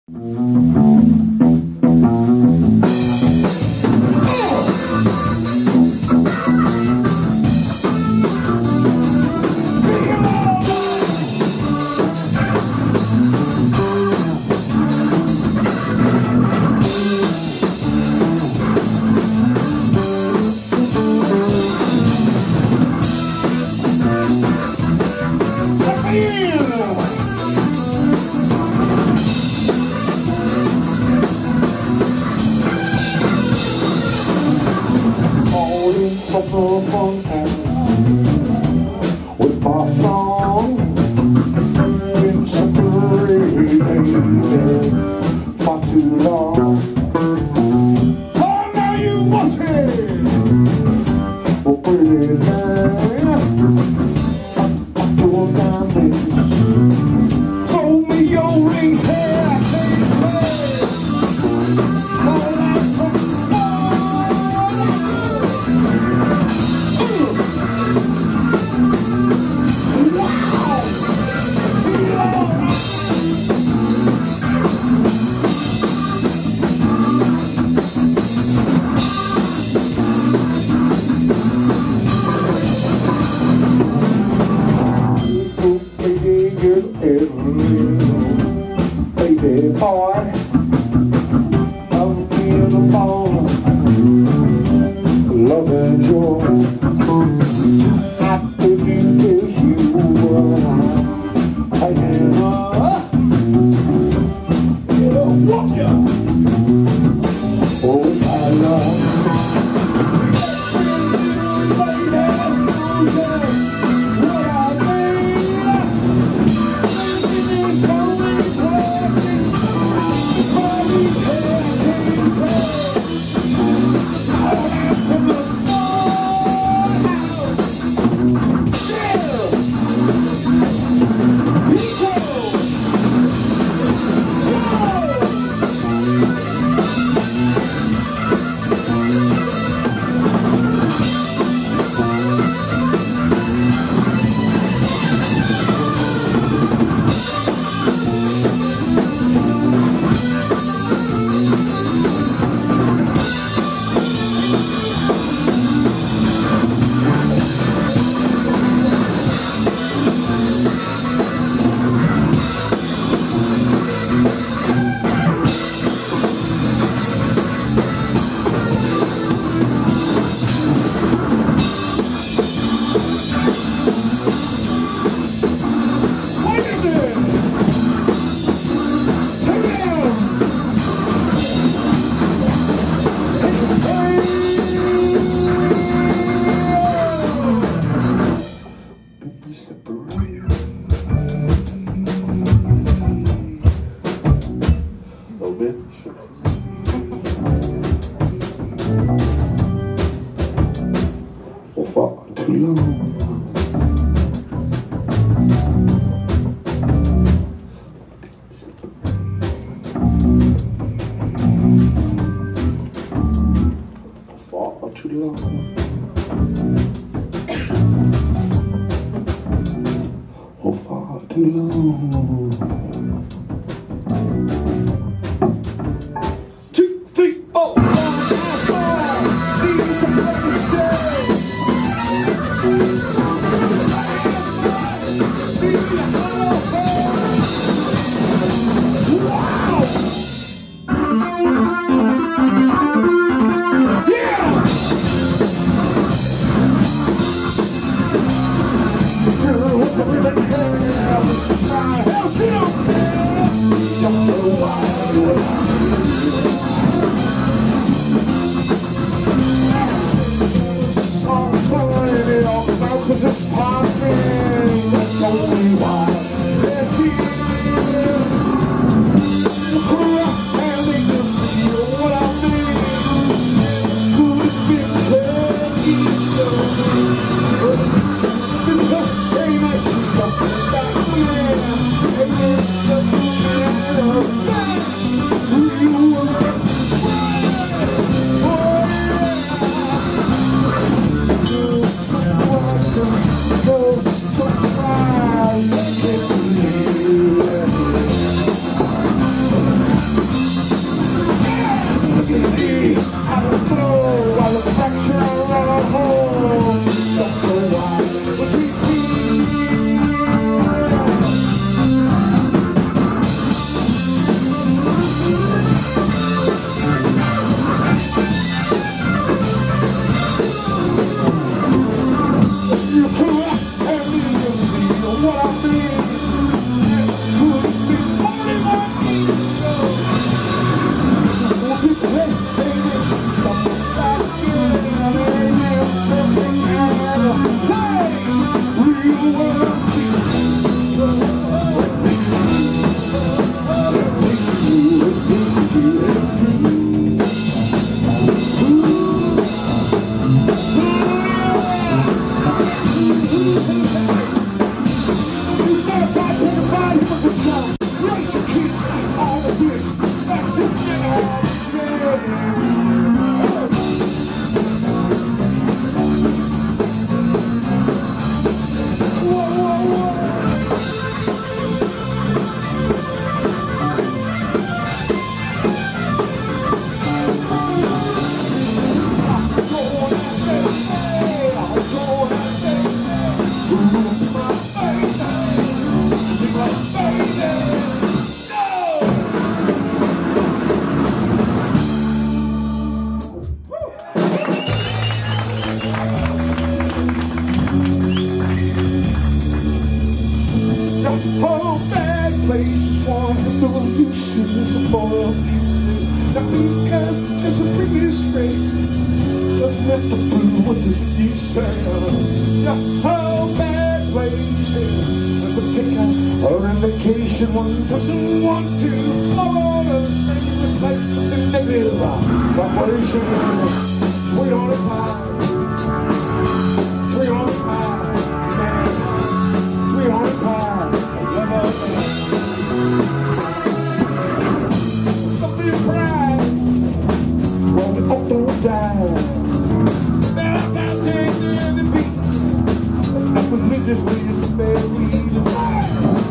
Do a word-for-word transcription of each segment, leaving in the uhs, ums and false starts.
With my song, been separated for too long. Oh, now you must have a pretty thing. Your diamonds, throw me your rings, hair, take me. All that from baby boy, I'm in the ball, love and joy. I could do this, you were hanging up. Get up, walk ya. Oh, my love. For far too long. For far too long. For far too long. Two, three, four, five, five. Need somebody to stay. That's only why. Oh, bad place one has no uses for music. Not because it's a previous race doesn't have to prove what this new style. The whole bad place is a ticket or an vacation one doesn't want to follow the string. It's like something negative vibration. Sweet on the pie, sweet on the pie, man, sweet on the pie. Something pride, well, the hope don't die. Now, now, take the beat, and nothing religiously is buried alive.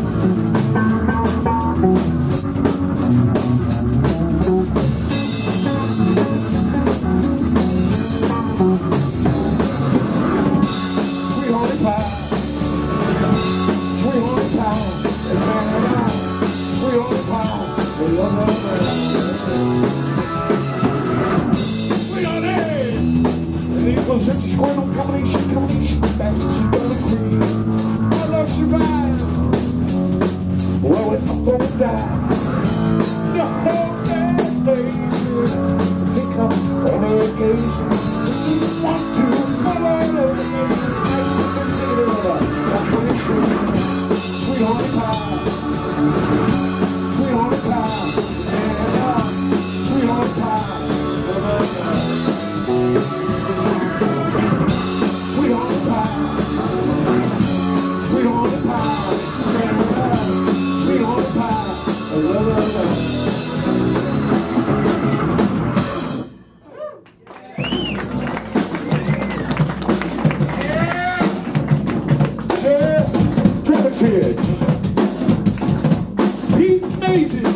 Sweet honey pie, sweet honey pie. Sweet honey pie, we love her. Sweet honey, and it was a squirtle combination, combination, back she gonna queen. I love survive, well it won't die. The whole bad baby, take up on a vacation. She want to follow the it's nice to consider the sweet honey pie. Sweet honey pie, yeah, sweet honey pie, sweet honey pie, sweet honey pie, yeah, sweet honey pie, la la la. Share, dramaturge. Amazing.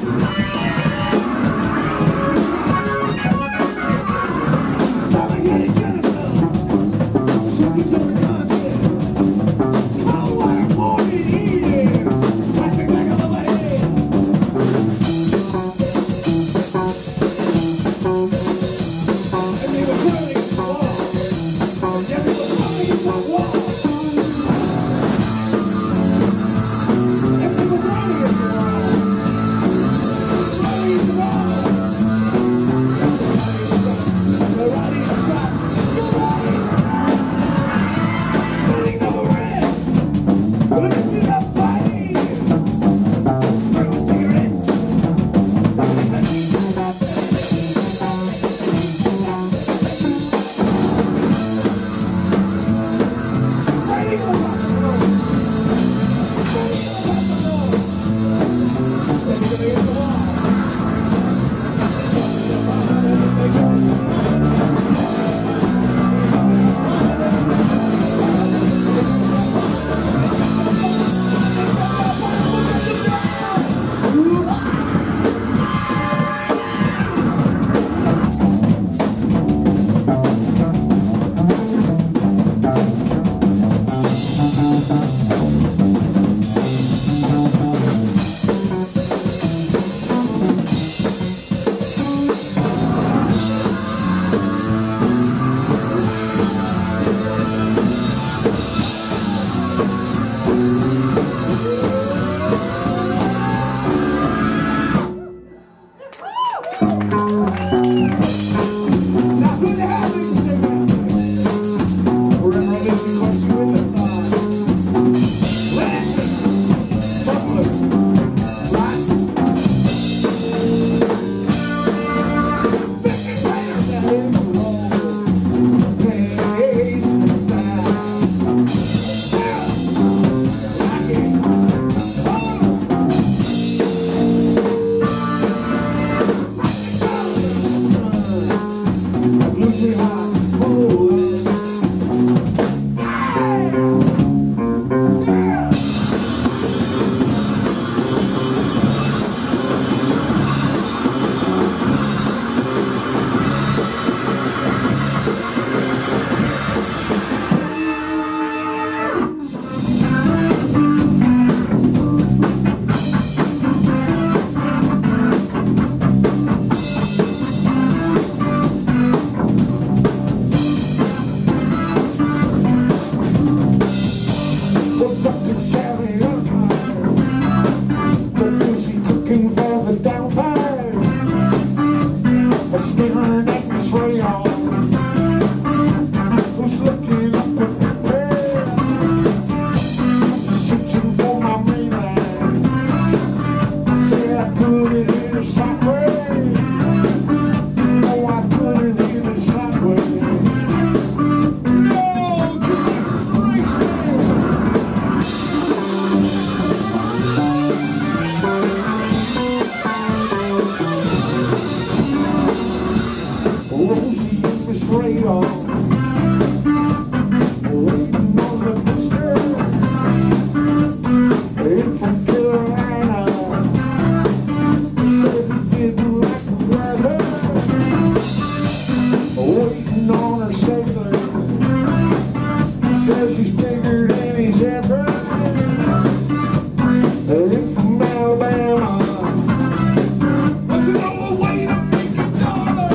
If from Alabama, was it all the way to make a dollar?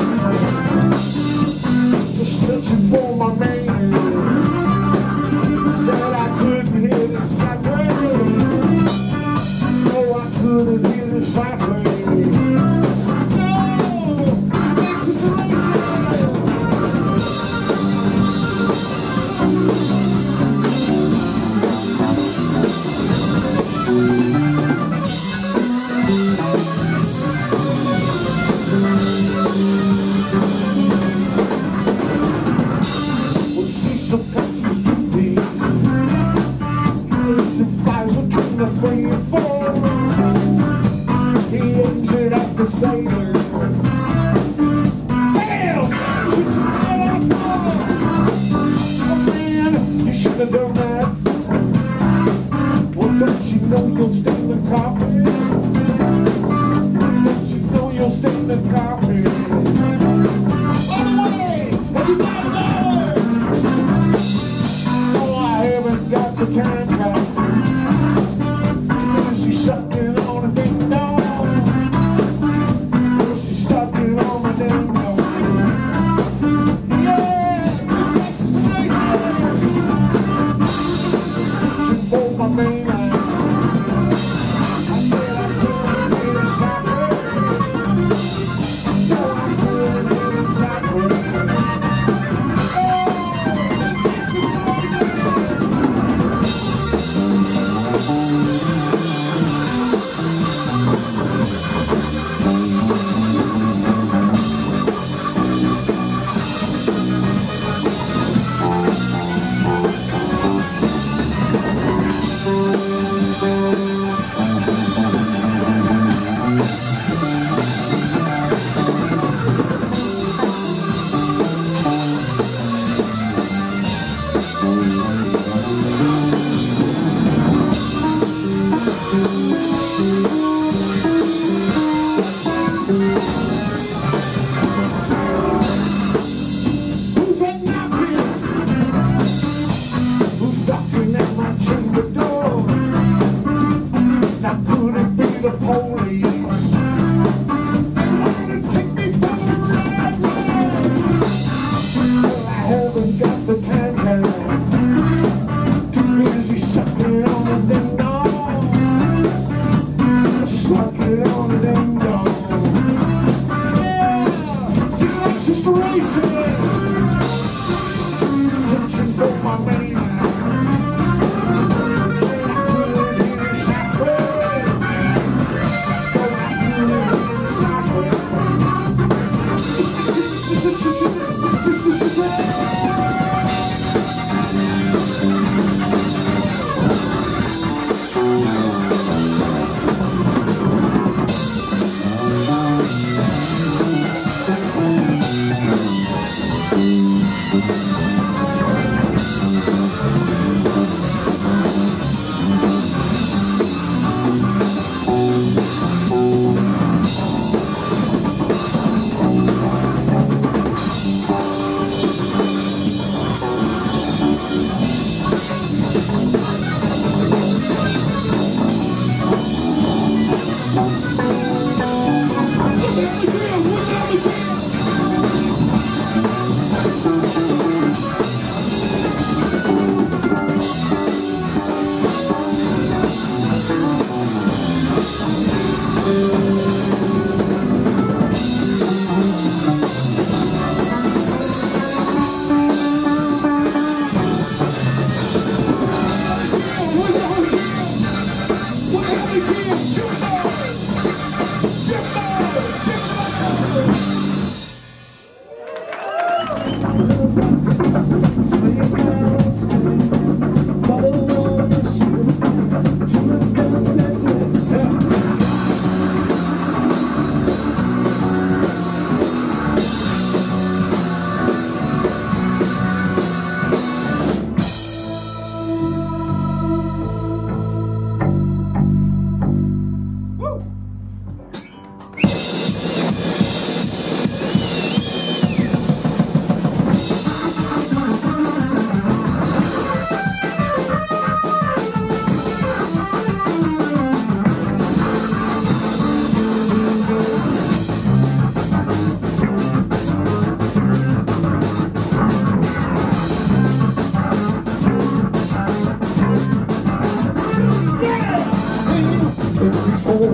Just searching for my man. Said I couldn't hear the siren. No, I couldn't hear the siren. Sailor. Bam! Shoots him right on the floor. Oh man, you should have done that. Well, don't you know you'll stain the carpet? Don't you know you'll stain the carpet? Anyway, have you got another? Oh, I haven't got the time card. She's sucking on a ding dong.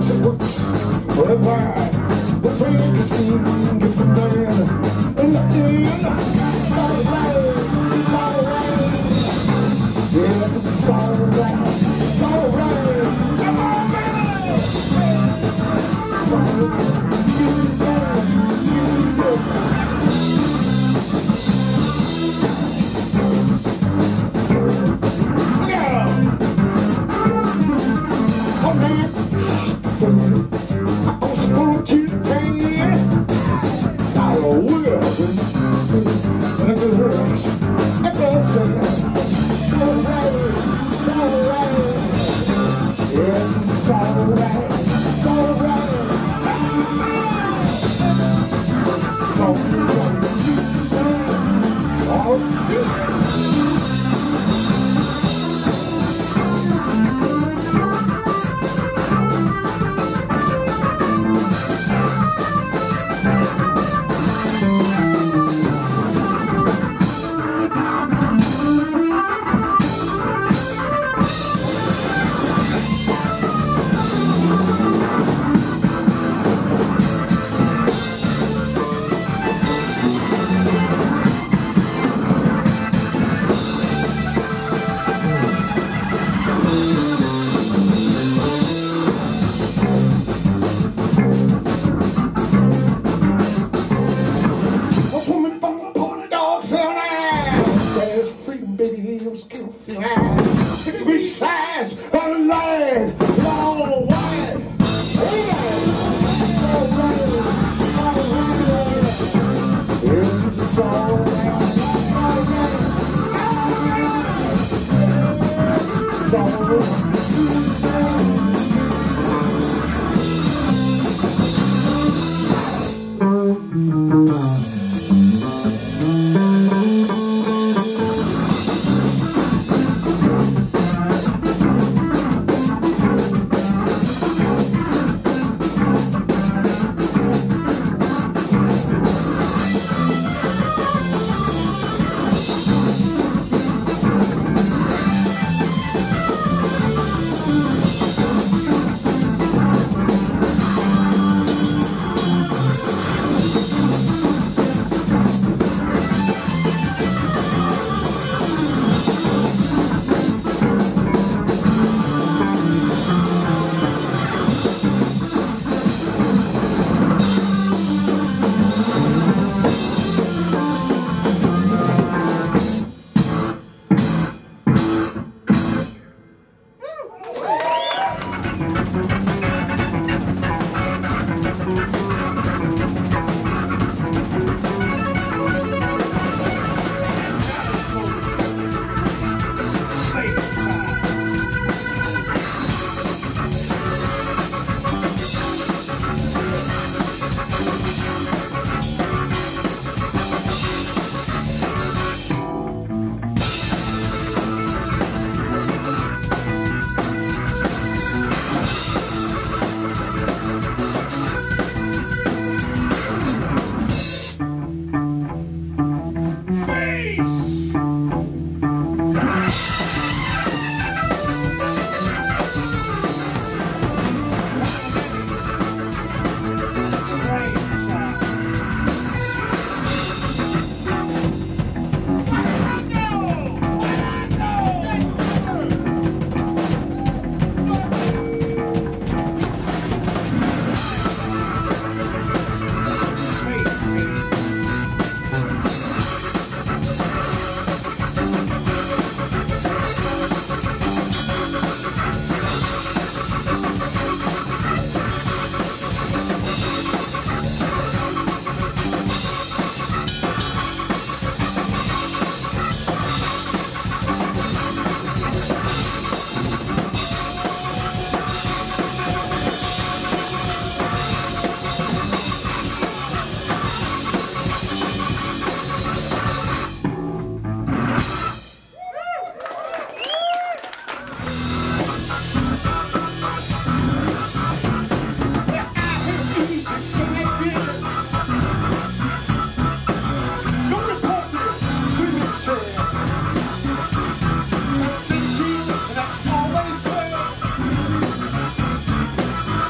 works, it works. Whatever. What's right in the scheme? Get the money in. In the in. It's alright. It's alright. Yeah, it's alright. It's alright. Come on, baby. It's alright. I also want you to pay I will and it hurts. It does say it's alright, it's alright. Yeah, it's alright, it's alright. It's alright.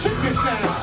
Check this now.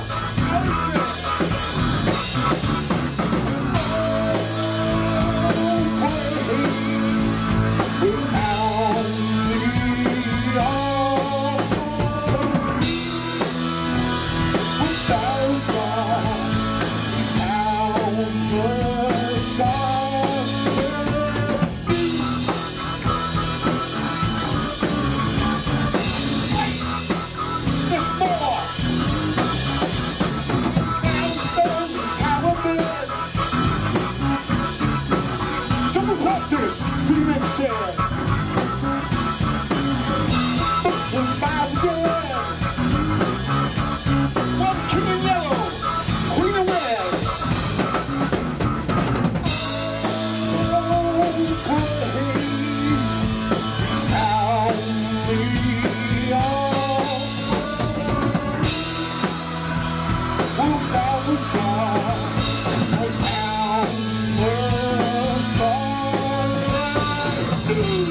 Remix it. One king in yellow, queen of red. Oh, praise is how we are. Who knows what is how we're so.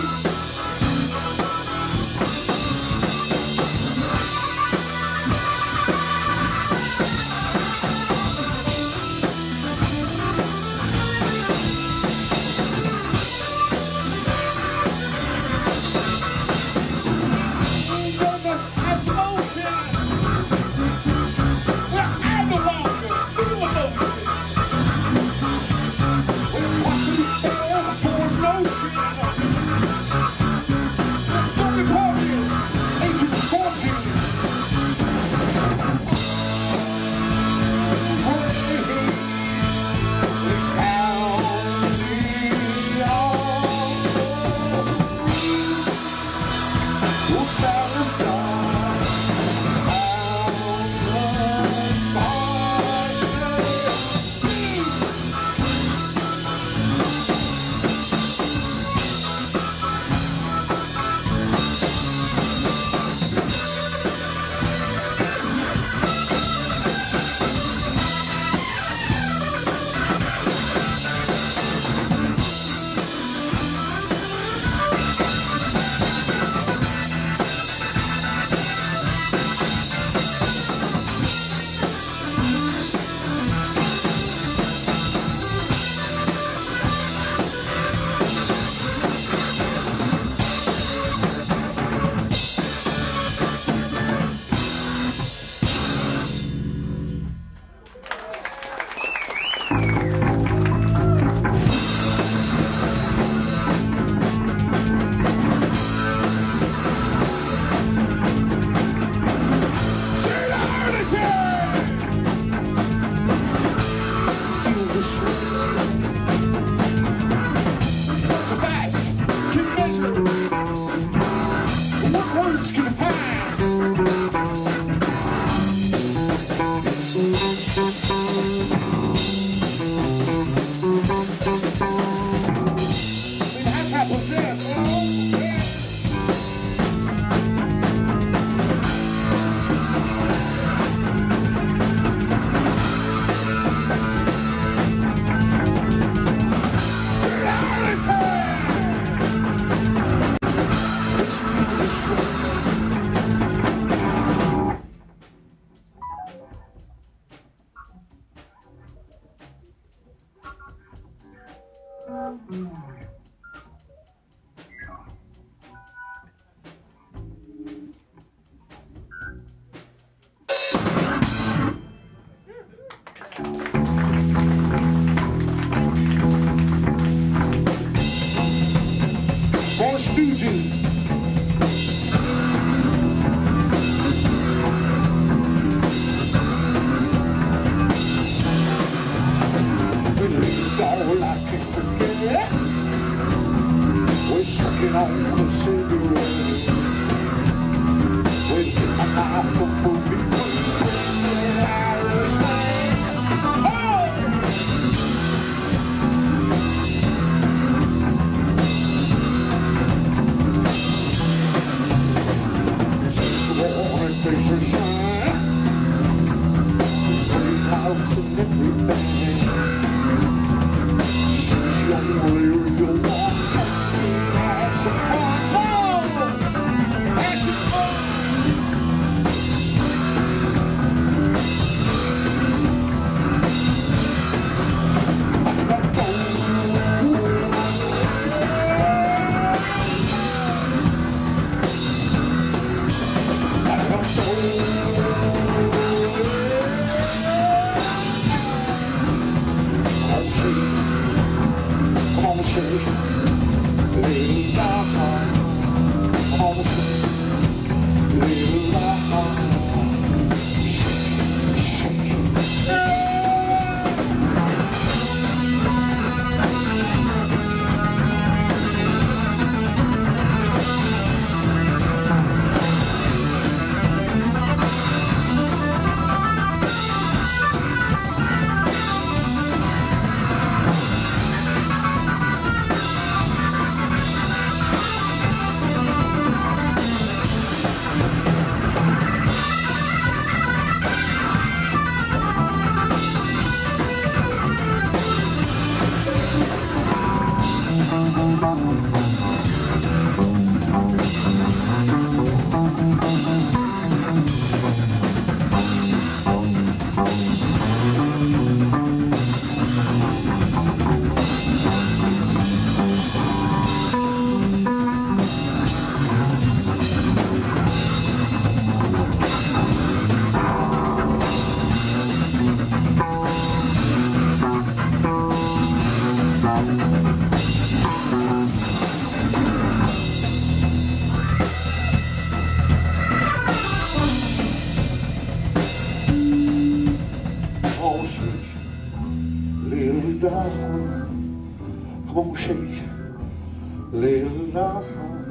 it down. Come on, shake, lay it down.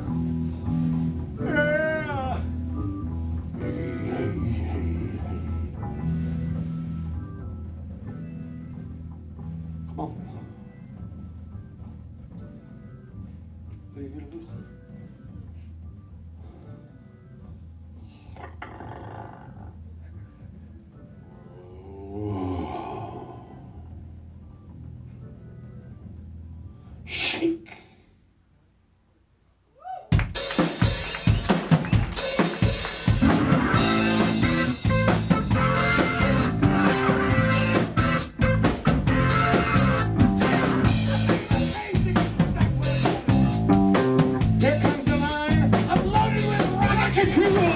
Yeah. Hey, hey, hey, hey. Come on. Lay it down. Shake. Here comes the line. I'm loaded with rocket fuel.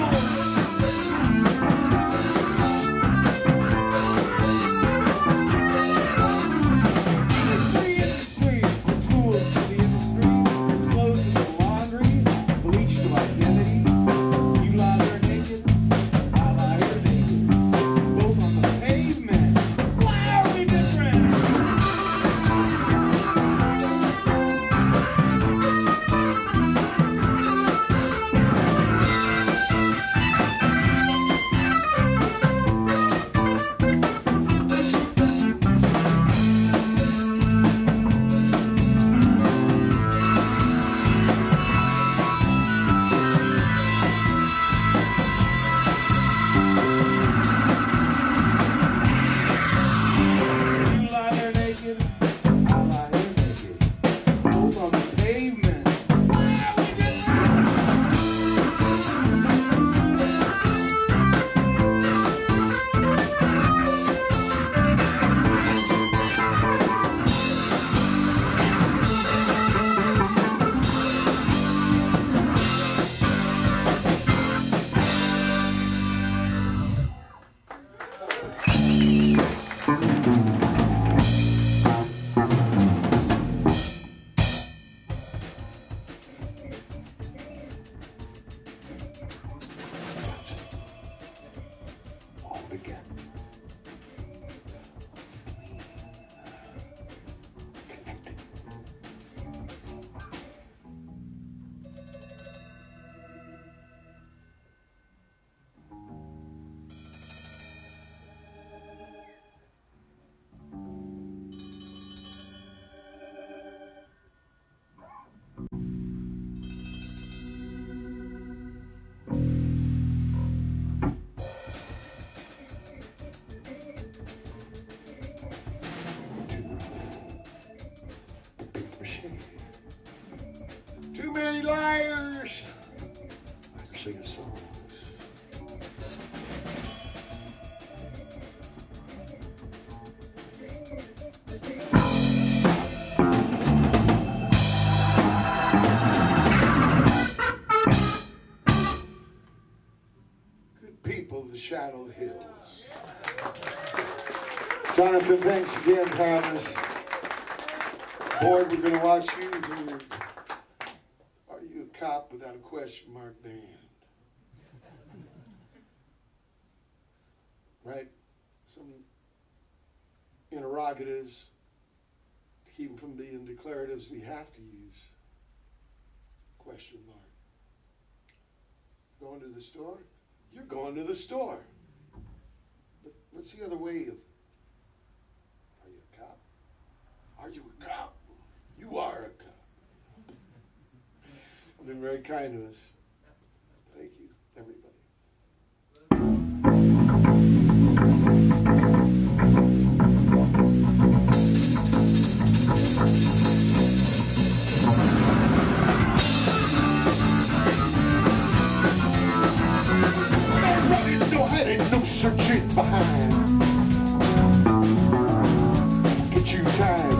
Again. Connected. Too many liars. Sing a song. Good people of the Shadow Hills. Jonathan, thanks again, Thomas. Boyd, we're going to watch you do your Are You a Cop Without a Question Mark band. Right? Some interrogatives to keep them from being declaratives we have to use. Question mark. Going to the store? You're going to the store. But what's the other way of, are you a cop? Are you a cop? You are a cop. You've been very kind to us. Thank you, everybody. No headed, no searching behind. Get you tied.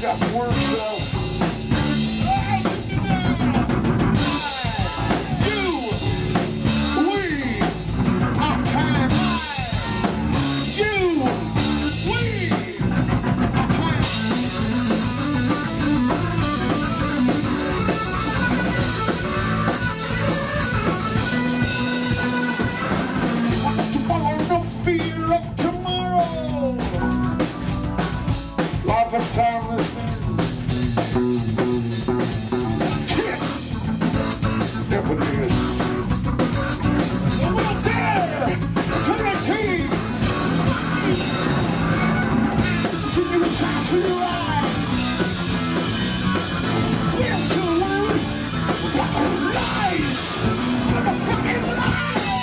got the words though. Life of timeless kiss, if it is. And we'll dare to the team. Give you a chance for your life. We're too rude. What a lies. What a fucking lie.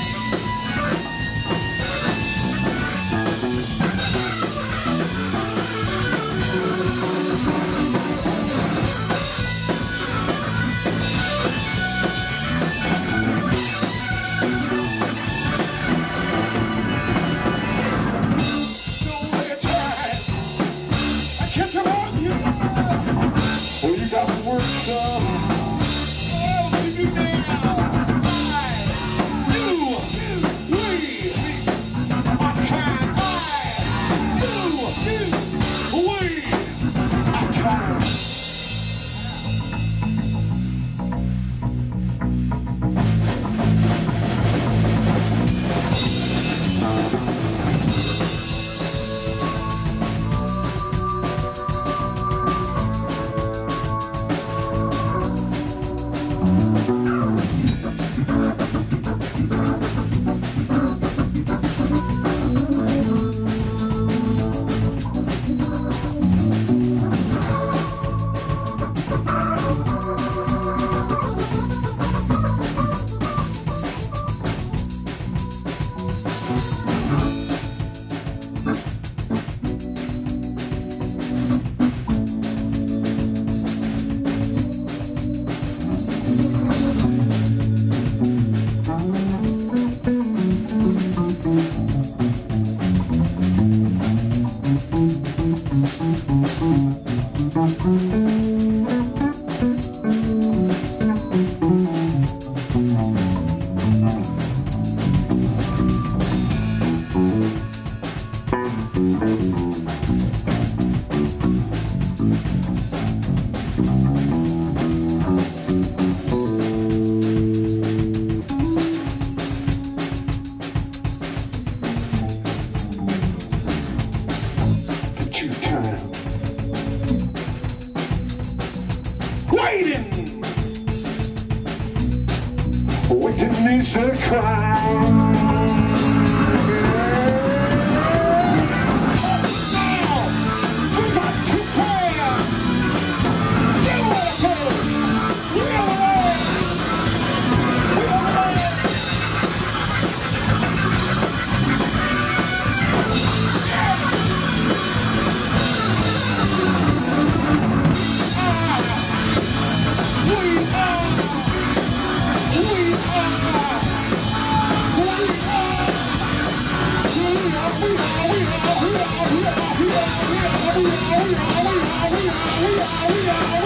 Waiting, waiting needs a crime. We are, we are, we are, we are, we are, we are, we are, we are, we are, we are, we are, we are, we are, we are, we are, we are, we are, we are,